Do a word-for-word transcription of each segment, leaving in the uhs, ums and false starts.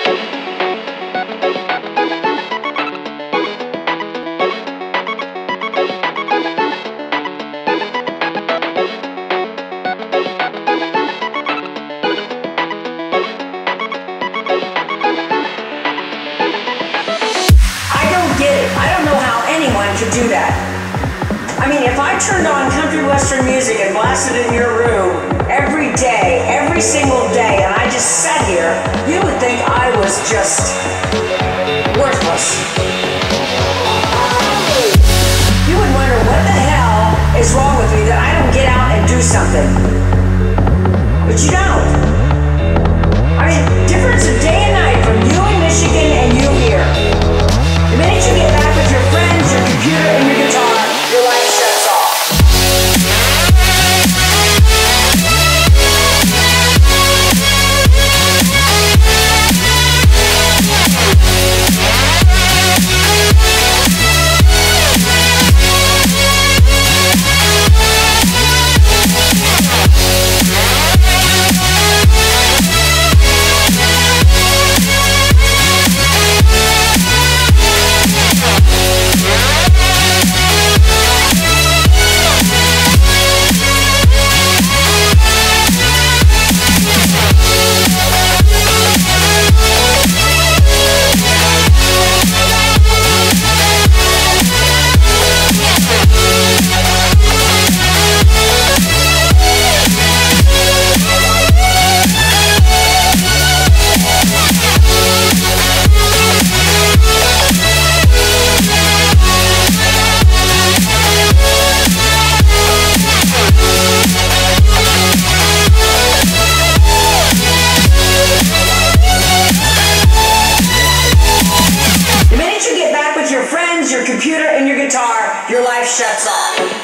To do that. I mean, if I turned on country western music and blasted it in your room every day, every single day, and I just sat here, you would think I was just worthless. You would wonder what the hell is wrong with me that I don't get out and do something. But you don't. I mean, difference of day and night from you in Michigan and you here. The minute you get back with your friends, your computer, and your guitar, your life shuts off. Your computer and your guitar, your life shuts off.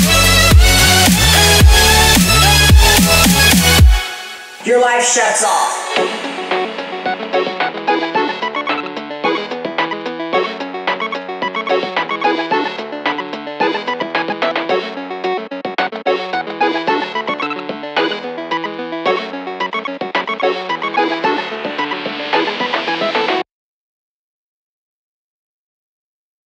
Your life shuts off.